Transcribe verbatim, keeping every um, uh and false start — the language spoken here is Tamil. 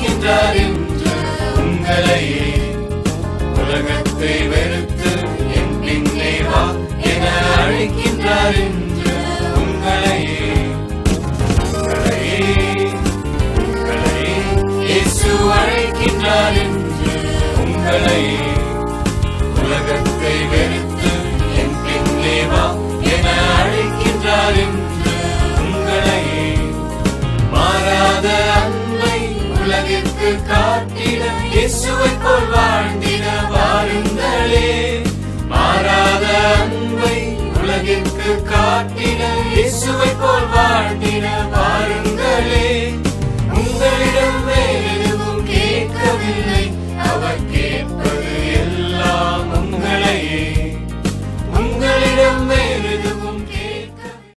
அழைக்கின்றார் என்று உங்களையே உலகத்தை வெறுத்து என் பின்னே வா என அழைக்கின்றார் என்று உங்களையே உங்களையே உங்களையே இயேசு அழைக்கின்றார் என்று உங்களையே உலகத்தை வெறுத்து என் பின்னே வா என அழைக்கின்றார் என்று உங்களையே மாறாத அன்பை உலகிற்கு காட்டிட இயேசுவை போல் வாழ்ந்திட வாருங்களே மாறாத அன்பை உலகிற்கு காட்டிட இயேசுவை போல் வாழ்ந்திட